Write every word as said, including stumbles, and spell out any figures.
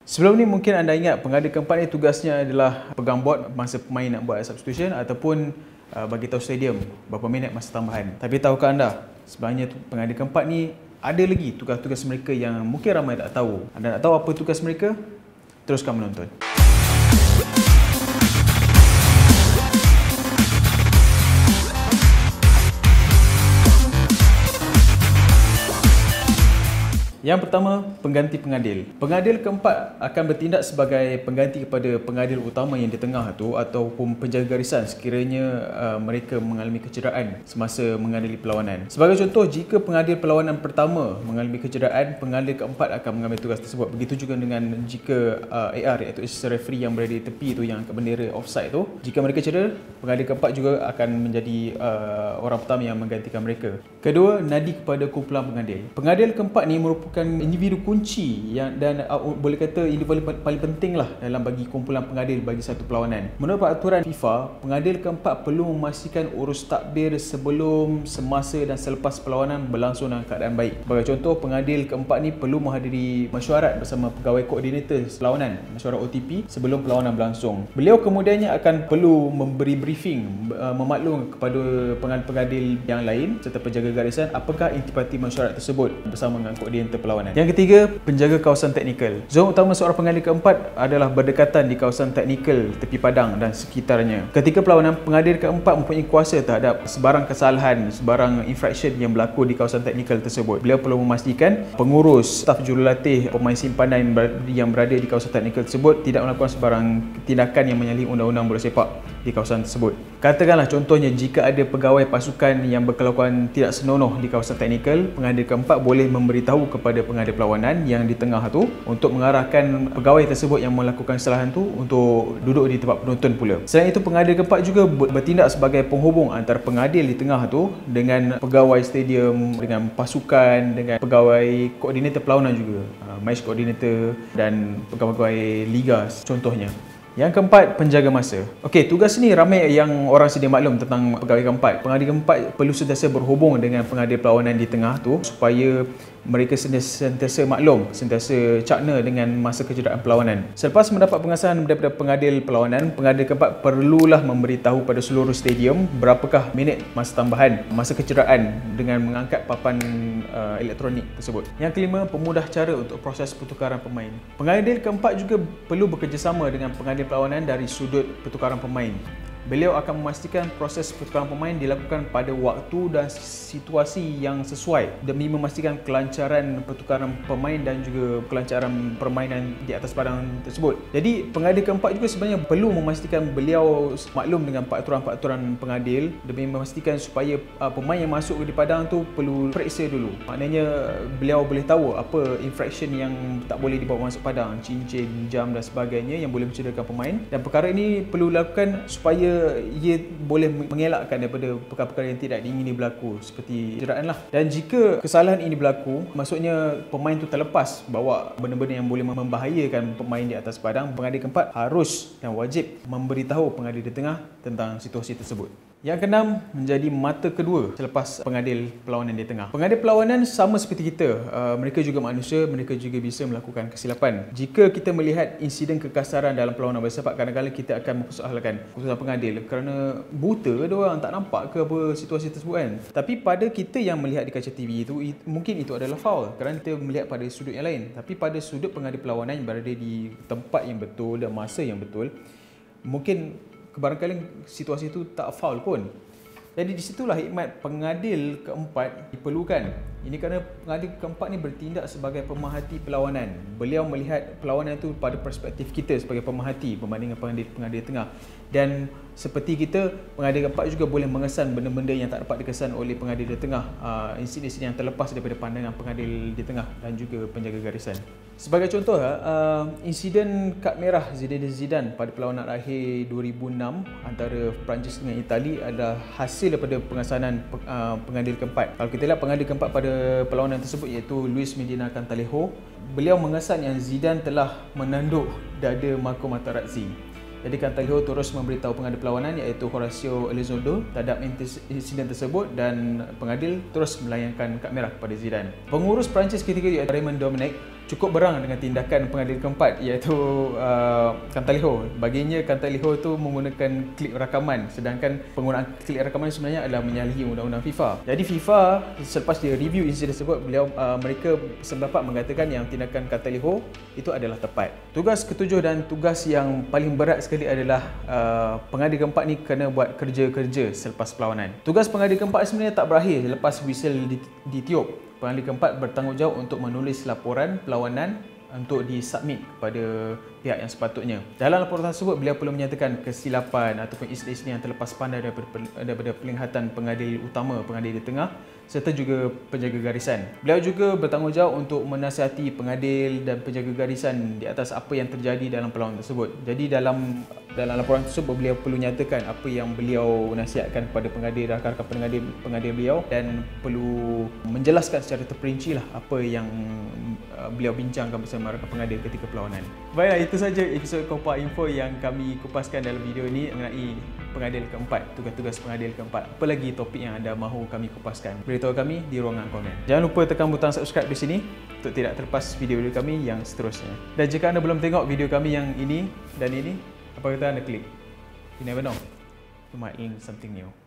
Sebelum ni mungkin anda ingat pengadil keempat ni tugasnya adalah pegang board masa pemain nak buat substitution ataupun uh, bagi tahu stadium berapa minit masa tambahan. Tapi tahukah anda sebenarnya pengadil keempat ni ada lagi tugas-tugas mereka yang mungkin ramai tak tahu. Anda nak tahu apa tugas mereka? Teruskan menonton. Yang pertama, pengganti pengadil. Pengadil keempat akan bertindak sebagai pengganti kepada pengadil utama yang di tengah tu ataupun penjaga garisan sekiranya uh, mereka mengalami kecederaan semasa mengadili perlawanan. Sebagai contoh, jika pengadil perlawanan pertama mengalami kecederaan, pengadil keempat akan mengambil tugas tersebut. Begitu juga dengan jika uh, A R iaitu assistant referee yang berada di tepi tu yang angkat bendera offside tu, jika mereka cedera, pengadil keempat juga akan menjadi uh, orang pertama yang menggantikan mereka. Kedua, nadi kepada kumpulan pengadil. Pengadil keempat ni merupakan individu kunci yang dan uh, boleh kata individu paling, paling penting lah dalam bagi kumpulan pengadil bagi satu perlawanan. Menurut peraturan FIFA, pengadil keempat perlu memastikan urus takbir sebelum, semasa dan selepas perlawanan berlangsung dalam keadaan baik. Sebagai contoh, pengadil keempat ni perlu menghadiri mesyuarat bersama pegawai koordinator perlawanan, mesyuarat O T P sebelum perlawanan berlangsung. Beliau kemudiannya akan perlu memberi briefing, uh, memaklum kepada pengadil-pengadil yang lain serta penjaga garisan apakah intipati mesyuarat tersebut bersama dengan koordinator perlawanan. Yang ketiga, penjaga kawasan teknikal. Zon utama seorang pengadil keempat adalah berdekatan di kawasan teknikal, tepi padang dan sekitarnya. Ketika perlawanan, pengadil keempat mempunyai kuasa terhadap sebarang kesalahan, sebarang infraction yang berlaku di kawasan teknikal tersebut. Beliau perlu memastikan pengurus, staf jurulatih, pemain simpanan yang berada di kawasan teknikal tersebut tidak melakukan sebarang tindakan yang menyalahi undang-undang bola sepak di kawasan tersebut. Katakanlah contohnya jika ada pegawai pasukan yang berkelakuan tidak senonoh di kawasan teknikal, pengadil keempat boleh memberitahu kepada pengadil perlawanan yang di tengah tu untuk mengarahkan pegawai tersebut yang melakukan kesalahan tu untuk duduk di tempat penonton pula. Selain itu, pengadil keempat juga bertindak sebagai penghubung antara pengadil di tengah tu dengan pegawai stadium, dengan pasukan, dengan pegawai koordinator perlawanan juga, match koordinator dan pegawai liga contohnya. Yang keempat, penjaga masa. Okey, tugas ni ramai yang orang sedia maklum tentang pegawai keempat. Pengadil keempat perlu sentiasa berhubung dengan pengadil perlawanan di tengah tu supaya mereka sentiasa maklum, sentiasa cakna dengan masa kecederaan perlawanan. Selepas mendapat pengesahan daripada pengadil perlawanan, pengadil keempat perlulah memberitahu pada seluruh stadium berapakah minit masa tambahan masa kecederaan dengan mengangkat papan uh, elektronik tersebut. Yang kelima, pemudah cara untuk proses pertukaran pemain. Pengadil keempat juga perlu bekerjasama dengan pengadil perlawanan dari sudut pertukaran pemain. Beliau akan memastikan proses pertukaran pemain dilakukan pada waktu dan situasi yang sesuai demi memastikan kelancaran pertukaran pemain dan juga kelancaran permainan di atas padang tersebut. Jadi pengadil keempat juga sebenarnya perlu memastikan beliau maklum dengan peraturan-peraturan pengadil demi memastikan supaya uh, pemain yang masuk di padang tu perlu periksa dulu. Maknanya beliau boleh tahu apa infraction yang tak boleh dibawa masuk padang, cincin, jam dan sebagainya yang boleh mencederakan pemain, dan perkara ini perlu dilakukan supaya ia boleh mengelakkan daripada perkara-perkara yang tidak diingini berlaku seperti cederaan lah. Dan jika kesalahan ini berlaku, maksudnya pemain tu terlepas bawa benda-benda yang boleh membahayakan pemain di atas padang, pengadil keempat harus dan wajib memberitahu pengadil di tengah tentang situasi tersebut. Yang keenam, menjadi mata kedua selepas pengadil perlawanan di tengah. Pengadil perlawanan sama seperti kita, uh, mereka juga manusia, mereka juga bisa melakukan kesilapan. Jika kita melihat insiden kekasaran dalam perlawanan bola sepak, kadang-kadang kita akan mempersoalkan keputusan pengadil kerana buta ke dia orang, tak nampak ke apa situasi tersebut kan. Tapi pada kita yang melihat di kaca T V itu, mungkin itu adalah foul kerana kita melihat pada sudut yang lain. Tapi pada sudut pengadil perlawanan yang berada di tempat yang betul dan masa yang betul, mungkin barangkali situasi itu tak foul pun. Jadi disitulah hikmat pengadil keempat diperlukan. Ini kerana pengadil keempat ni bertindak sebagai pemerhati perlawanan. Beliau melihat perlawanan itu pada perspektif kita sebagai pemerhati berbanding dengan pengadil-pengadil tengah. Dan seperti kita, pengadil keempat juga boleh mengesan benda-benda yang tak dapat dikesan oleh pengadil di tengah, uh, insiden-insiden yang terlepas daripada pandangan pengadil di tengah dan juga penjaga garisan. Sebagai contoh, uh, insiden kad merah Zinedine Zidane pada perlawanan akhir dua ribu enam antara Perancis dengan Itali adalah hasil daripada pengesanan uh, pengadil keempat. Kalau kita lihat pengadil keempat pada perlawanan tersebut iaitu Luis Medina Cantalejo, beliau mengesan yang Zidane telah menanduk dada Marco Materazzi. Jadi Cantalejo terus memberitahu pengadil perlawanan iaitu Horacio Elizondo terhadap insiden tersebut dan pengadil terus melayangkan kad merah kepada Zidane. Pengurus Perancis ketika itu iaitu Raymond Domenech cukup berang dengan tindakan pengadil keempat, iaitu uh, Kantaliho. Baginya Kantaliho tu menggunakan klip rakaman, sedangkan penggunaan klip rakaman sebenarnya adalah menyalahi undang-undang FIFA. Jadi FIFA selepas dia review insiden tersebut, beliau uh, mereka sependapat mengatakan yang tindakan Kantaliho itu adalah tepat. Tugas ketujuh dan tugas yang paling berat sekali adalah uh, pengadil keempat ni kena buat kerja-kerja selepas perlawanan. Tugas pengadil keempat sebenarnya tak berakhir lepas whistle ditiup. Pengadil keempat bertanggungjawab untuk menulis laporan perlawanan untuk disubmit kepada pihak yang sepatutnya. Dalam laporan tersebut, beliau perlu menyatakan kesilapan ataupun istilah yang terlepas pandai daripada, daripada penglihatan pengadil utama, pengadil di tengah, serta juga penjaga garisan. Beliau juga bertanggungjawab untuk menasihati pengadil dan penjaga garisan di atas apa yang terjadi dalam perlawanan tersebut. Jadi dalam dalam laporan tersebut, beliau perlu nyatakan apa yang beliau nasihatkan kepada pengadil, rakan-rakan pengadil, pengadil beliau, dan perlu menjelaskan secara terperinci lah apa yang uh, beliau bincangkan bersama rakan pengadil ketika perlawanan. Baiklah, itu saja episod Kompas Info yang kami kupaskan dalam video ini mengenai pengadil keempat, tugas-tugas pengadil keempat. Apa lagi topik yang anda mahu kami kupaskan? Beritahu kami di ruangan komen. Jangan lupa tekan butang subscribe di sini untuk tidak terlepas video-video kami yang seterusnya. Dan jika anda belum tengok video kami yang ini dan ini, apa kata anda klik? You never know, you might learn something new.